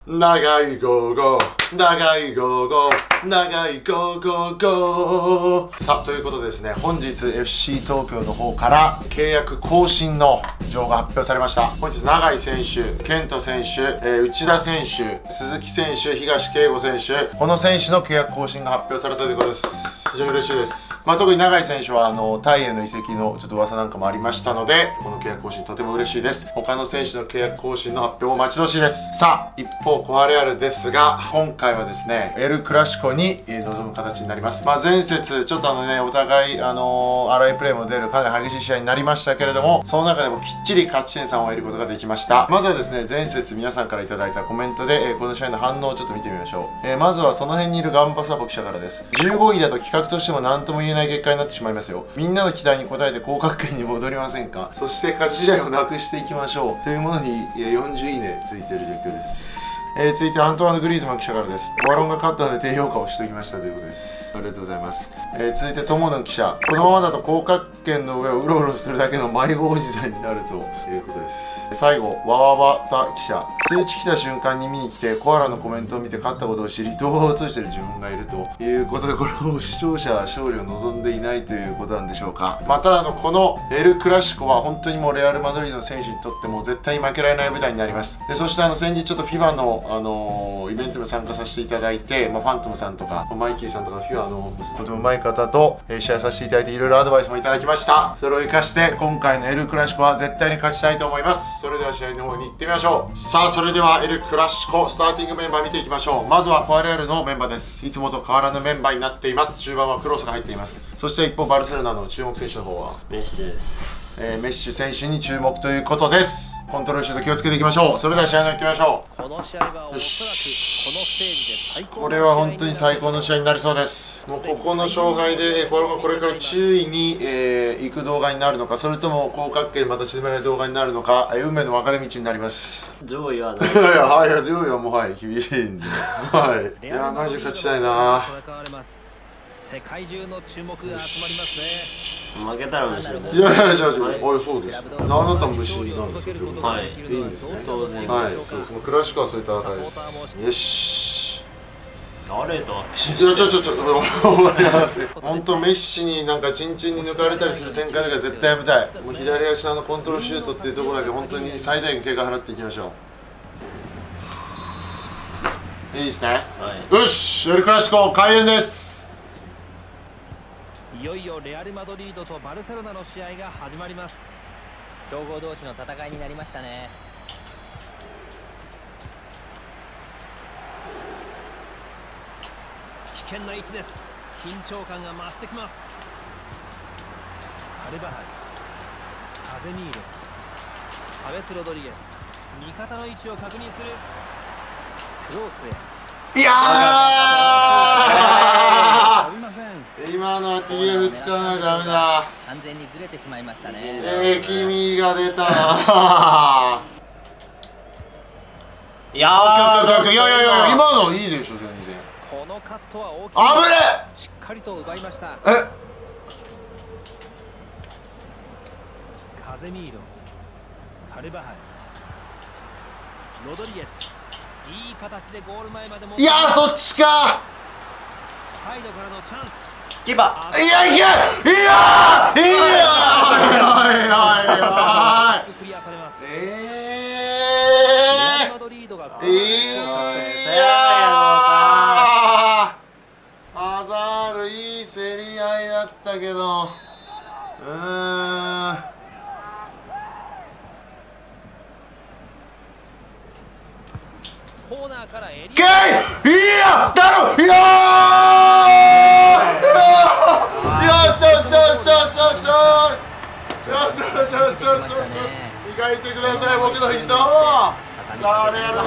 長いゴーゴー、長いゴーゴー、長いゴーゴーゴー。さあ、ということでですね、本日 FC 東京の方から契約更新の情報が発表されました。本日、永井選手、健人選手、内田選手、鈴木選手、東圭吾選手、この選手の契約更新が発表されたということです。非常に嬉しいです。特に永井選手はタイへの移籍のちょっと噂なんかもありましたので、この契約更新とても嬉しいです。他の選手の契約更新の発表も待ち遠しいです。さあ、一方コアレアルですが、今回はですねエルクラシコに臨む形になります。前節ちょっとお互い荒いプレーも出るかなり激しい試合になりましたけれども、その中でもきっちり勝ち点3を得ることができました。まずはですね、前節皆さんからいただいたコメントで、この試合の反応をちょっと見てみましょう。まずはその辺にいるガンバサボ記者からです。15位だと企画としても何とも言えない結果になってしまいますよ。みんなの期待に応えて降格圏に戻りませんか。そして勝ち試合をなくしていきましょうというものに40いいねついている状況です。続いてアントワーヌ・グリーズマン記者からです。バロンが勝ったので低評価をしておきましたということです。ありがとうございます。続いて友野記者、このままだと降格圏の上をうろうろするだけの迷子おじさんになるということです。最後わわわた記者、通知来た瞬間に見に来てコアラのコメントを見て勝ったことを知り動画を映している自分がいるということで、これを視聴者は勝利を望んでいないということなんでしょうか。ただこのエル・クラシコは本当にもうレアル・マドリードの選手にとっても絶対に負けられない舞台になります。でそして先日ちょっと FIFA のイベントにも参加させていただいて、ファントムさんとかマイキーさんとか FIFA のとても上手い方と試合させていただいて、いろいろアドバイスもいただきました。それを生かして今回のエル・クラシコは絶対に勝ちたいと思います。それでは試合の方に行ってみましょう。さあ、それではエル・クラシコスターティングメンバー見ていきましょう。まずはコアレアルのメンバーです。いつもと変わらぬメンバーになっています。中盤はクロスが入っています。そして一方バルセロナの注目選手の方はメッシです。 メッシ選手に注目ということです。コントロールシュート気をつけていきましょう。それでは試合の行ってみましょう。 この試合はおそらくこのステージで最高の試合になる。 これは本当に最高の試合になりそうです。もうここの勝敗でこれから注意に、行く動画になるのか、それとも降格圏また沈めない動画になるのか、運命の分かれ道になります。 上位はない。 はい、上位はもう厳しいんで、いやマジ勝ちたいな。 世界中の注目が集まりますね。負けたら虫だね。 じゃあそうです。あなたも虫なんですけど、 はい、 いいんですね。 当然。 はい、そうです。もうクラシカはそういう戦いです。よし。 誰と握手して。 いや終わります。本当メッシになんかチンチンに抜かれたりする展開だから絶対やめたい。もう左足のコントロールシュートっていうところだけ本当に最大限警戒払っていきましょう。いいですね。よし、エルクラシコ開演です。 いよいよレアル・マドリードとバルセロナの試合が始まります。 強豪同士の戦いになりましたね。 危険な位置です。緊張感が増してきます。カルバハル、カゼミーロ、アベス・ロドリゲス、味方の位置を確認する。クロースへ。 いやー、 今のは TN 使わないとダメだ。 完全にずれてしまいましたね。 君が出たな。 いや今のいいでしょ全然。 このカットは大きい。 危ねえ。しっかりと奪いました。カゼミーロ、カルバハル、ロドリゲス。いい形でゴール前までも。 いやそっちか。 サイドからのチャンス。 キーパー。いやクリアされます。レアルマドリードがアザールいい競り合いだったけど、 コーナーからエリア。 磨いてください僕の膝を。さあレアル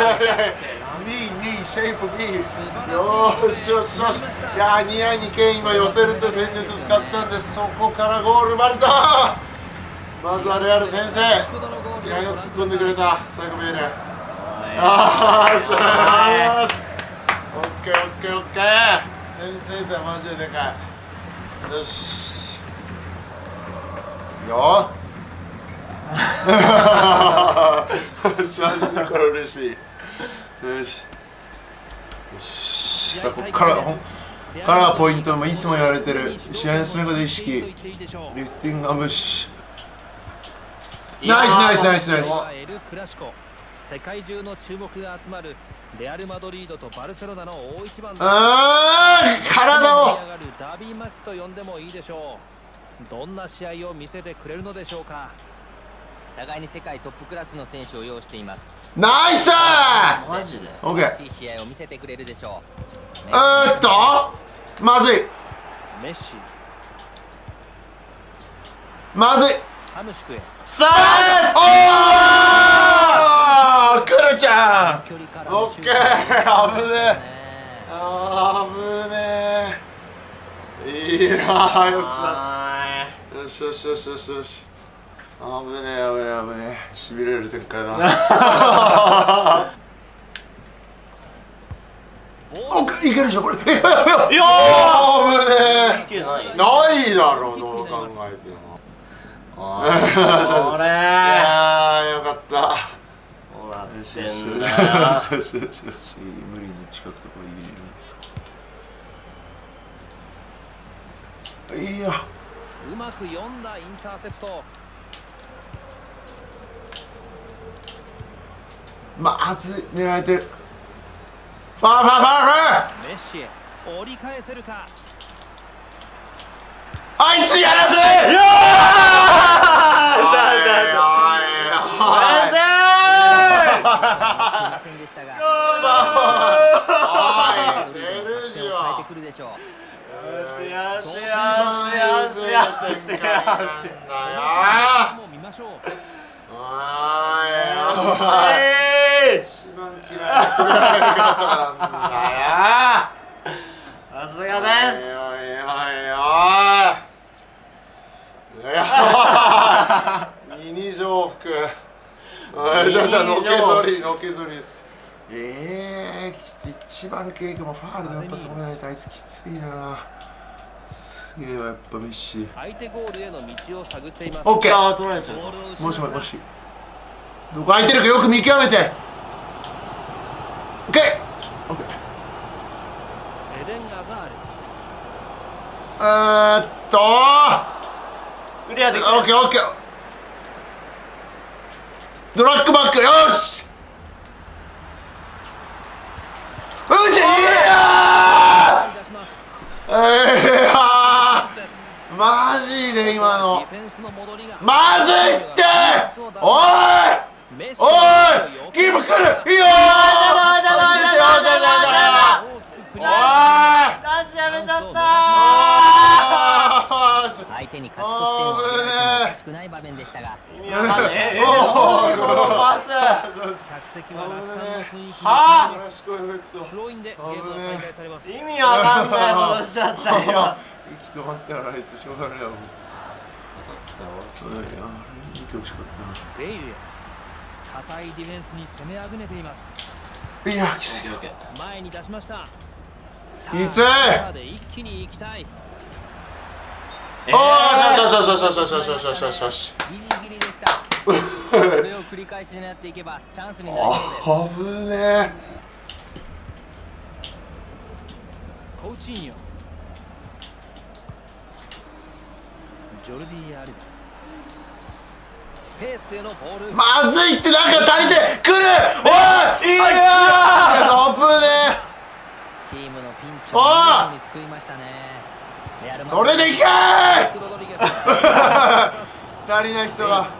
シェイプ B。 よし。いやニアにケン今寄せるって戦術使ったんです。そこからゴール生まれた。まずはレアル先生。いやよく突っ込んでくれた最後メール。オッケー。先生ってマジででかい。よしよマジだから嬉しい。 よしよし。さあここからポイントもいつも言われてる試合の進め方意識、リフティングアムシ。ナイスナイスナイスナイス。 エルクラシコ、世界中の注目が集まるレアル・マドリードとバルセロナの大一番です。 体をダービーマッチと呼んでもいいでしょう。どんな試合を見せてくれるのでしょうか。 互いに世界トップクラスの選手を擁しています。 ナイスー。 マジでオッケー。 素晴らしい試合を見せてくれるでしょう。 まずいメッシ、 まずい。 ハムシクへ。 さあおー、クルちゃん。オッケー。危ねえ、危ねえ。いやー、よくさ。よしよしよしよしよし。危ねえ危ねえ危ねえ。しびれる展開だ。いけるでしょこれ。いやー、危ねえ。 いけない。 ないだろ、どう考えても。 これ。 いやー、よかった。 ほら、 よしてよしよしんだよ。 よしよしよし。無理に近くとこ入れる。いや、 うまく読んだインターセプト。 まずい、狙られてる。ファーファーファーファー。 メッシへ折り返せるか。 あいつやらせ。 よませんでしたが。 おい、セルジオ。 変えてくるでしょう。 もう見ましょう。 一番嫌いな方なんだよ。 さすがです。 おいおいおい。二乗服。じゃあのけぞりのけぞりです。きつい。一番ケーキもファールでやっぱ止めないとあいつきついな。すげえわやっぱメッシ。 相手ゴールへの道を探っています。 オッケー。 取られちゃう。 もしもし。どこ空いてるかよく見極めて。オッケー。オッケー。 エデン・アザール。 クリアできる。 オッケーオッケー。ドラッグバック、よし。うんち。いや出します。 マジで今のディフェンスの戻りがまずいって。おいおい、キープ来る。いいよダッシュやめちゃった相手に勝ち越してもおかしくない場面でしたが。 意味わかんねえ。そのパス。 客席は落胆の雰囲気になります。スローインでゲームが再開されます。 意味わかんないことしちゃったよ。 息止まったらあいつしょうがないわ。そうだよ、あれ見てほしかったベイルへ硬いディフェンスに攻めあぐねています。 な。いや、きつい。 前に出しました。 きつい。 一気に行きたい。 おー、よしよしよしよしよしよしよしよしよしよし。 ギリギリでした。これを繰り返し狙っていけばチャンスになりそうです。 危ねえ。 コーチーニョ、ジョルディ・アルバ、スペースへのボール。 まずいって、なんか足りてくる。おい、いやー、危ねチームのピンチを見事に救いましたね。 え。それでいけー。足りない人が。 ア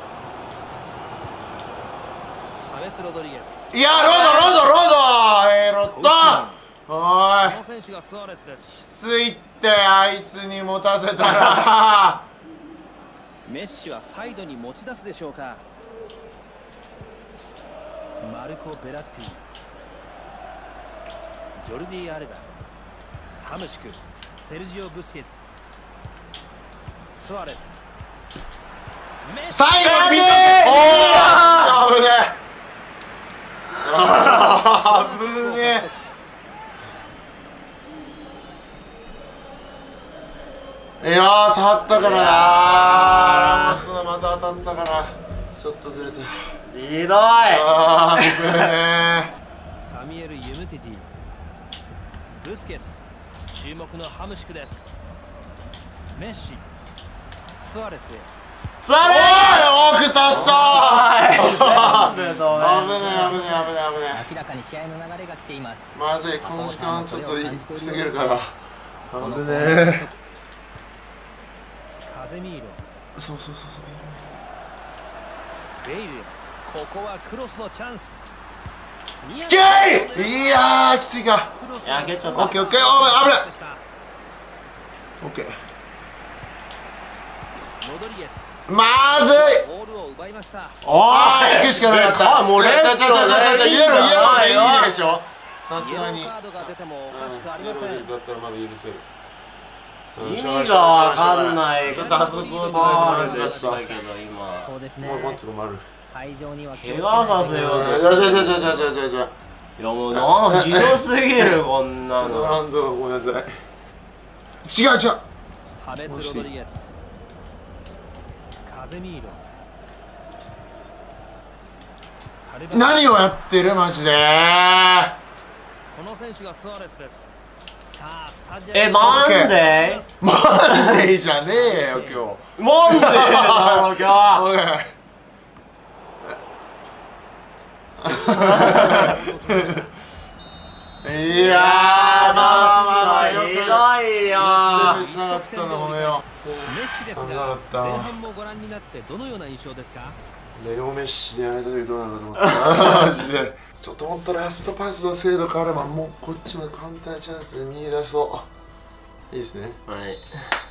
ベス・ロドリゲス。 いや、ロット。おい、 この選手がスアレスです。 きついってあいつに持たせたら。 メッシはサイドに持ち出すでしょうか。マルコ・ベラッティ、ジョルディ・アルバ、ハムシク、セルジオ・ブスケス、スアレス、 最後に見て。おお、危ねえ。危ねえ。いやー、触ったからな。ラモスがまた当たったからちょっとずれた。 ひどい。 あー、危ねえ。 ティティ、ブスケス、注目のハムシクです。メッシ、スアレスへ。 座れおい、奥さったー。 全部止め危ねえ。 明らかに試合の流れが来ています。 まずい、この時間ちょっと防げるから。危ねえ。 カゼミーロ、 そう。 ベイルへ。ここはクロスのチャンス。 いやー、きついか。 いや蹴っちゃった。 オッケー、おい、危ない。オッケー。 ロドリゲス、 まずい。 ボールを奪いました。 お行くしかなかった。 もうレッドイエローでいいでしょ。さすがに。 イエローカードが出てもおかしくありません。 イエローだったらまだ許せる。 意味がわかんない。 ちょっとあそこを止めてもらいました。 けど今。 そうですね。 もう待って困る。 会場には怪我させようとじゃいやもうな、ひどすぎるこんなの。 ラウンドごめんなさい。違う。 ハメス・ロドリゲス、カゼミーロ、カルバ何をやってるマジで。 この選手がスアレスです。さあスタジアムなんでマンデーじゃねえよ今なんでだろう今日。 いやー、まあひどいよ。 しなかったの褒めよメッシです危なかが、 った前半もご覧になってどのような印象ですか？ レオメッシでやられた時どうなのかと思ったマジで。ちょっとほんとラストパスの精度変わればもうこっちも簡単チャンスで見出そう。いいですね。 はい。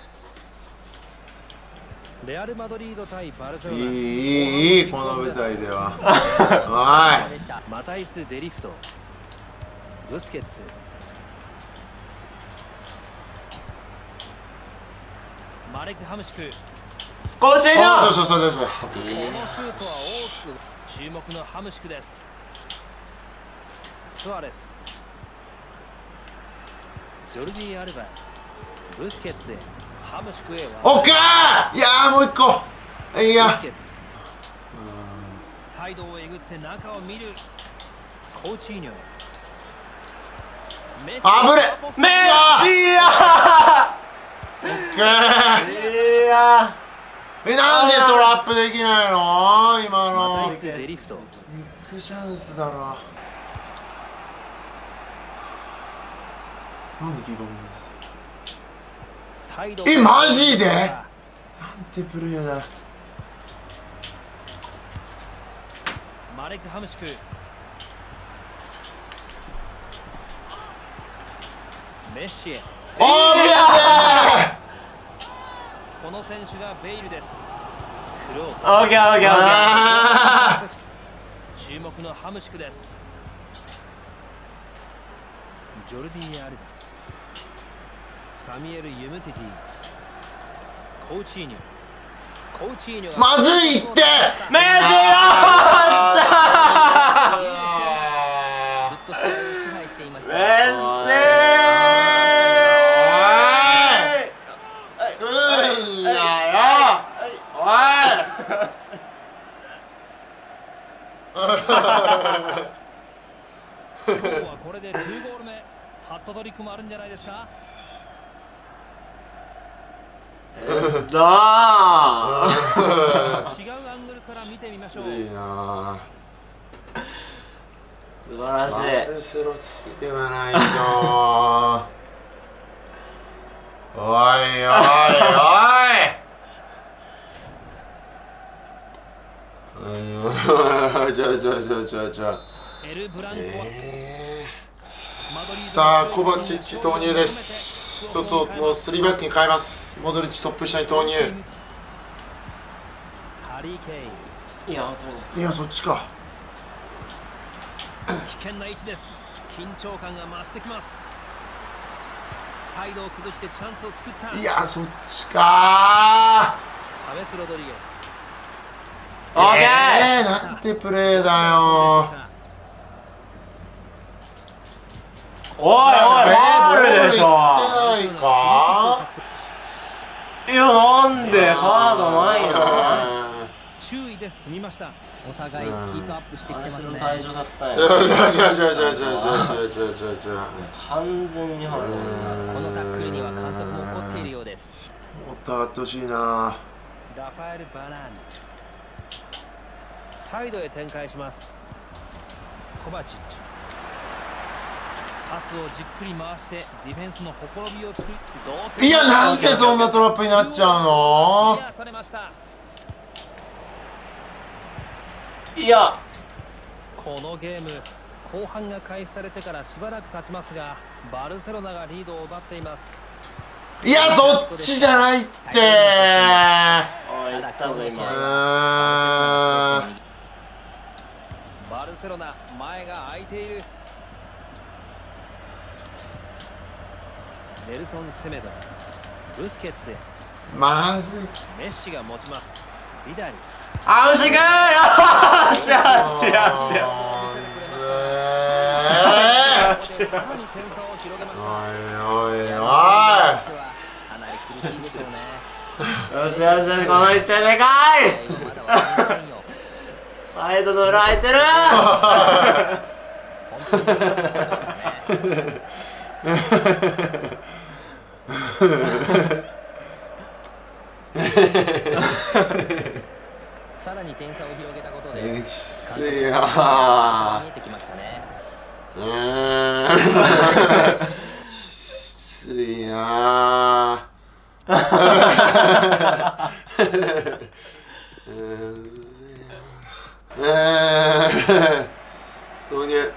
レアル・マドリード対バルセロナ。 いいこの舞台では。はマタイス・デリフト、ブスケッツ、マレク・ハムシク。 こっちい。そう。 このシュートは大きく注目のハムシクです。スアレス、ジョルディ・アルバ、ブスケッツへ、ハムシクへ。 オッケー。いやーもう一個。いや。 ブスケッツ、サイドをえぐって中を見る。コーチーニョ、メッシ、 あぶれ。 メッシやオッケー。 いやなんでトラップできないの今の。 マタイス・デリフト、 ビッグチャンスだろ。なんでキーパーもいいんですか。 サイド、 マジでなんてプレーだ。 マレク・ハムシク、メッシへ。 おーこの選手がベイルです。クローオッケー。 注目のハムシクです。ジョルディ・アルバ、サミュエル・ユムティティ、コーチーニョがまずいって。 メッシよずっと試合を支配していました。 メッシ今日はこれで2ゴール目、ハットトリックもあるんじゃないですか。 だー違うアングルから見てみましょう。 いいな。 素晴らしい。 バルセロついてはないと。おい。じゃあ。 エル・ブランコはさあコバチッチ投入です。ちょっともう3バックに変えます。モドリッチトップ下に投入。 ハリー・ケイン、 いやそっちか。 危険な位置です。緊張感が増してきます。サイドを崩してチャンスを作った。 そっちかハメス・ロドリゲス、 オッケー。 なんてプレーだよ。 おいファウルでしょ。 ないか。 いやなんでカードないの。 注意で済みました。 お互いヒートアップしてきてますね。 退場させたい。 じゃ完全に腹だ。 このタックルには監督も怒っているようです。 もっと上がってほしいな。 ラファエル・バラーニサイドへ展開します。コバチッチパスをじっくり回してディフェンスのほころびを作り、同点。 いや、なんでそんなトラップになっちゃうの。 クリアされました。 いや、 このゲーム後半が開始されてからしばらく経ちますが、バルセロナがリードを奪っています。 いや、そっちじゃないって。 おい、いったぞ今。 バルセロナ前が空いている。ネルソン・セメド、ブスケッツへ。 まずい。 メッシが持ちます。ビダリ。 あ、惜しくー。よっしゃよっしゃよっしゃ。 さらに点差を広げました。 おいおいおい。 かなり苦しいでしょうね。 よしよしよし、この1点でかい。 まだわかりませんよ。 サイドの裏空いてる。 本当に良かったですね。さらに点差を広げたことで、 きついな見えてきましたね。 きついな。投入。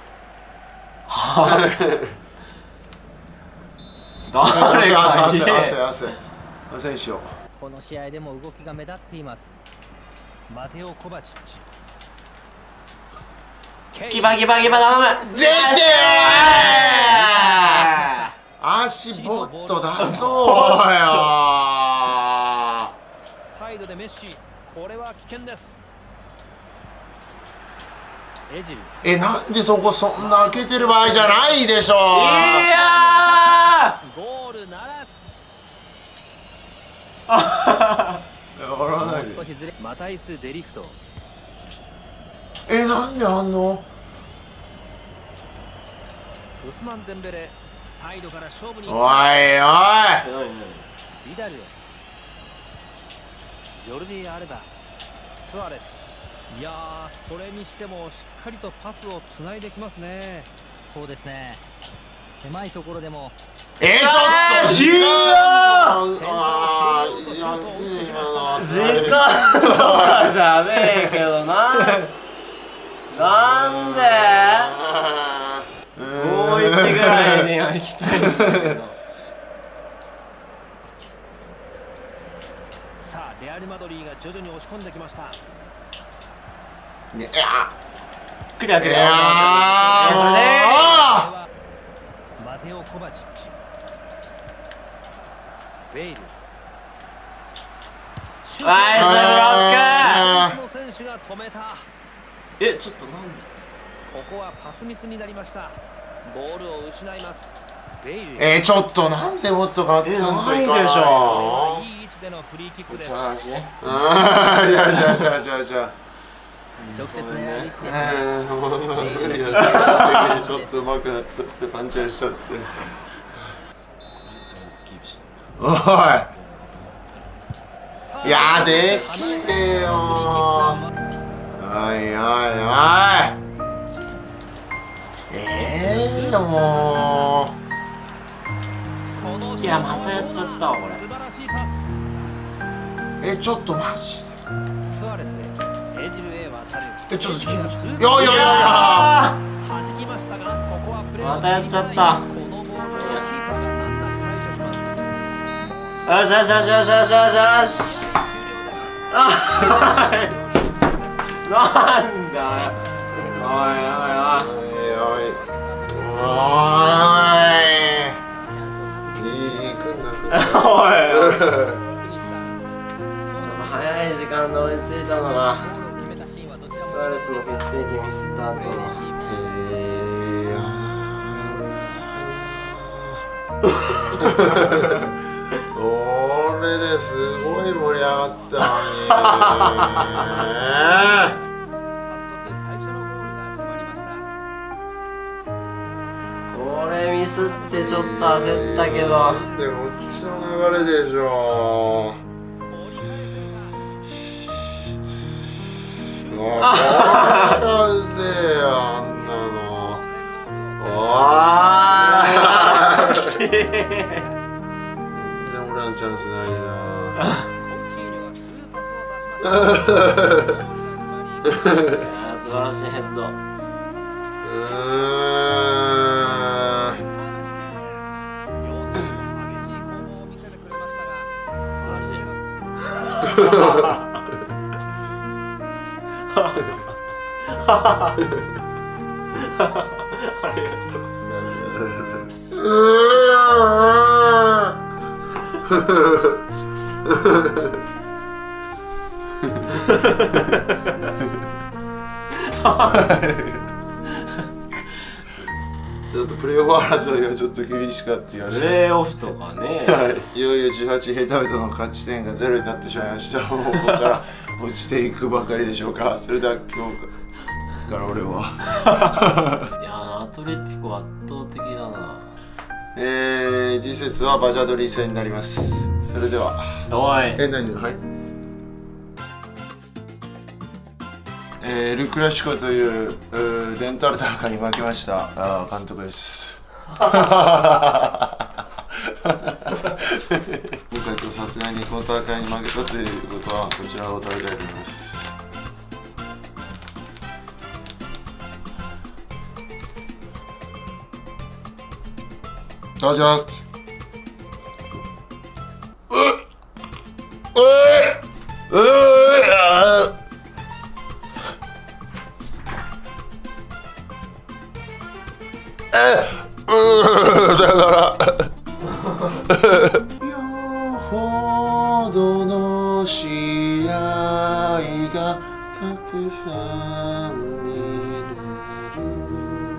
汗しよう。 この試合でも動きが目立っています。 マテオ・コバチッチ。 ギバギバギバ頼む。 出てー。足ボット出そうよ。 サイドでメッシ、これは危険です。エジル。 なんでそこそんな開けてる場合じゃないでしょ。いやー、ゴールならす。 笑わないで。 マタイス・デリフト。 なんであんの。 ウスマン・デンベレ、サイドから勝負に。 おいおい。 ビダルへ。ジョルディ・アルバ、スアレス。いやー、それにしてもしっかりとパスをつないできますね。 そうですね。狭いところでも。 ちょっと時間とかじゃねえけどな。なんで5-1ぐらいには行きたいんだけど。 さあ、レアル・マドリーが徐々に押し込んできました。 クリアクリア。 マテオ・コバチッチ。ベイル。 ナイスブロック。選手が止めた。 ちょっとなんで。 ここはパスミスになりました。ボールを失います。ベイル。 ちょっとなんでもっとガッツンといかないでしょ。 いい位置でのフリーキックです。 じゃあ直接狙う位置ですね。 無理だ。ちょっと上手くなったパンチャーしちゃって。おい。いやできてよ。おいおいおい。もう。いや、またやっちゃったわこれ。 素晴らしいパス。 ちょっとマジで。 スアレスへ。エジルへ渡る。 ちょっといや弾きましたが、ここはプレー。 またやっちゃった。 このボールをキーパーが難なく対処します。 よしよしよしよしよしよしよし。なんだよ。おい早い時間で追いついたのがスアレスの決定機ミスった後の。 これですごい盛り上がったのに。 早速最初のゴールが決まりました。 これミスってちょっと焦ったけど。 でもこっちの流れでしょ。うせえよあんなの。おーしい。全然俺らのチャンスないや素晴らしいヘッド。素晴らしい。ありがとう。 ちょっとプレーオフ争いはちょっと厳しかったよ。 プレーオフとかね。 いよいよ18ヘタウトの勝ち点が0になってしまいました。もうここから落ちていくばかりでしょうか。それでは今日から俺は。 いやアトレティコ圧倒的だな。 次節はバジャドリー戦になります。それでは。 おい。 何はい。ル・クラシコというレンタル大会に負けました監督です。今回とさすがにこの大会に負けたということはこちらを食べたいと思います。どうぞ。だからよほどの試合がたくさん見れる